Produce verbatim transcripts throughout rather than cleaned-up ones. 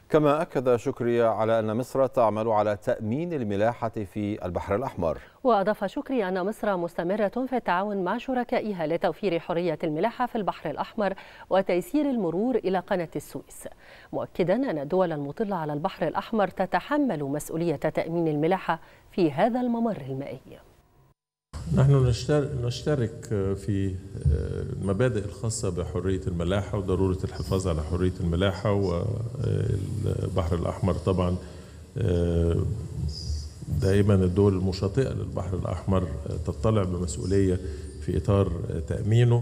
كما أكد شكري على أن مصر تعمل على تأمين الملاحة في البحر الأحمر. وأضاف شكري أن مصر مستمرة في التعاون مع شركائها لتوفير حرية الملاحة في البحر الأحمر وتيسير المرور إلى قناة السويس، مؤكدا أن الدول المطلة على البحر الأحمر تتحمل مسؤولية تأمين الملاحة في هذا الممر المائي. نحن نشترك في المبادئ الخاصة بحرية الملاحة وضرورة الحفاظ على حرية الملاحة، والبحر الأحمر طبعا دائما الدول المشاطئة للبحر الأحمر تطلع بمسؤولية في إطار تأمينه،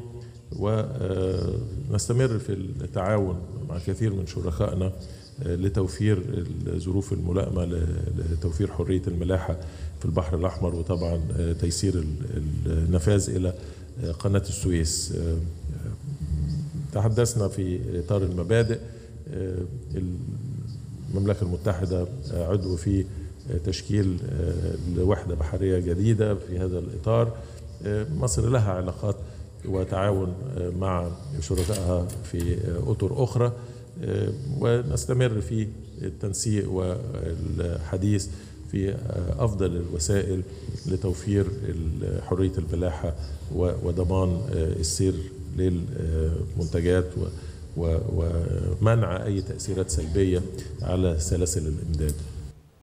ونستمر في التعاون مع كثير من شركائنا لتوفير الظروف الملائمة لتوفير حرية الملاحة في البحر الأحمر، وطبعا تيسير النفاذ إلى قناة السويس. تحدثنا في إطار المبادئ. المملكة المتحدة عضو في تشكيل وحدة بحرية جديدة في هذا الإطار. مصر لها علاقات وتعاون مع شركائها في أطر أخرى، ونستمر في التنسيق والحديث في أفضل الوسائل لتوفير حرية الملاحة وضمان السير للمنتجات ومنع أي تأثيرات سلبية على سلاسل الإمداد.